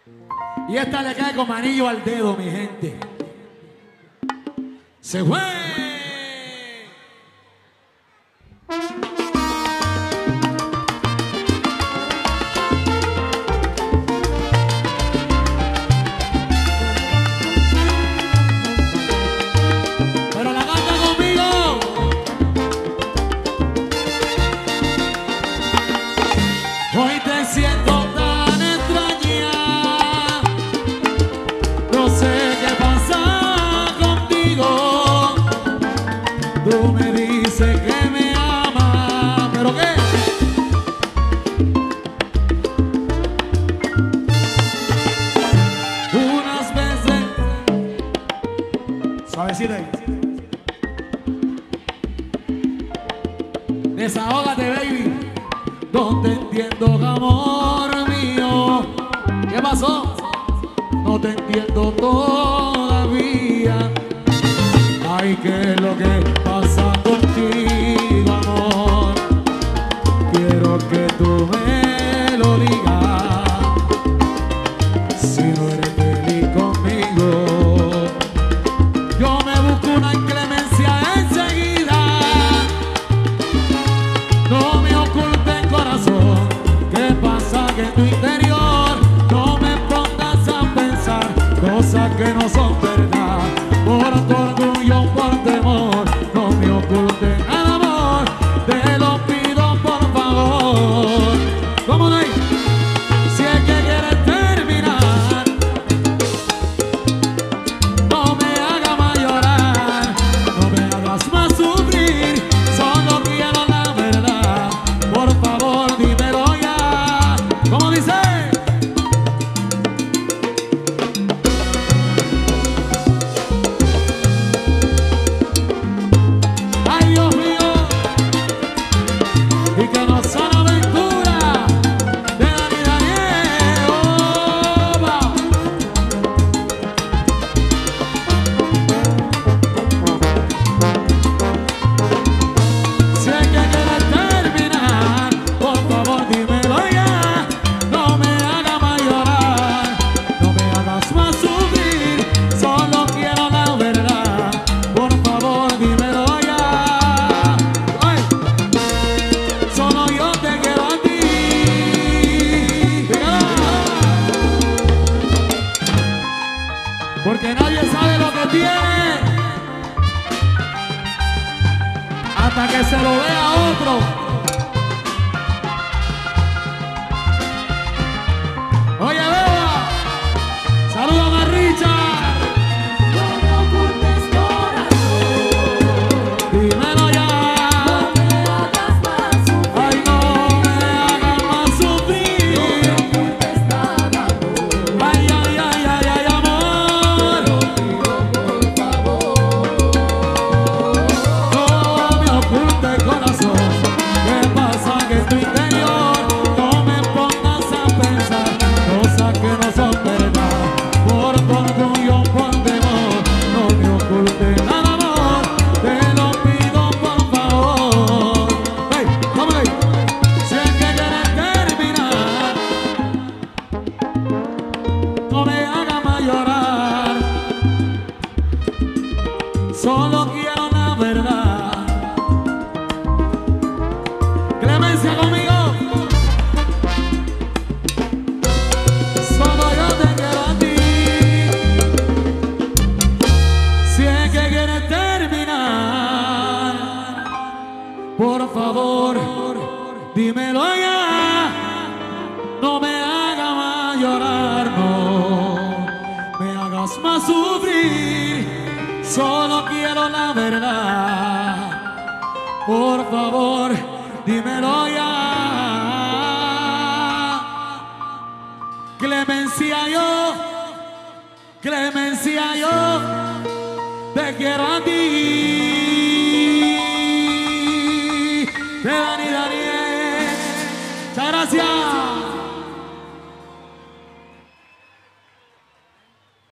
Y esta le cae como anillo al dedo, mi gente. Se fue. Pero la canta conmigo. Hoy te siento tan extraña. No sé qué pasa contigo. Tú me dices que me amas, ¿pero qué? Unas veces. Suavecito ahí. Desahógate, baby. No te entiendo, amor mío. ¿Qué pasó? No te entiendo todavía. Ay, ¿qué es lo que pasa contigo, amor? Quiero que tú me lo digas. Si no eres feliz conmigo, yo me busco una inclemencia enseguida. No me ocultes, corazón. ¿Qué pasa que en tu interior no me pongas a pensar cosas que no son verdad? Por tu orgullo, por temor, no me ocultes nada, amor. Te lo pido por favor. ¿Cómo no hay? Si es que quieres terminar, no me hagas más llorar, no me hagas más sufrir. Solo quiero la verdad. Por favor, dímelo ya. ¿Cómo dice? Ay, Dios mío. Y que no son aventuras de Dani Daniel. Opa. Si es que quieres terminar, por favor dímelo ya. No me hagas más llorar, no me hagas más sufrir. Solo quiero la verdad. Por favor dímelo ya. Ay. Solo yo te quiero a ti. Dígalo. Porque nadie sabe lo que tiene hasta que se lo vea otro. Oye, Beba, saludan a Richard. No me ocultes, corazón. Dímelo ya. No me hagas más sufrir. Ay, no me hagas más sufrir. No me ocultes nada, amor. Ay, ay, ay, ay, ay, amor. Por favor. No me ocultes, corazón. ¿Qué pasa que en tu interior no me pongas a pensar cosas que no son verdad? Por tu orgullo, por temor, no me ocultes nada, amor. Te lo pido por favor. Hey, vamos ahí. Si es que quieres terminar, no me hagas más llorar. Solo quiero la verdad. Clemencia conmigo. Solo yo te quiero a ti. Si es que quieres terminar, por favor, dímelo ya. No me hagas más llorar, no me hagas más sufrir. Solo quiero la verdad. Por favor, dímelo ya. Clemencia yo te quiero a ti.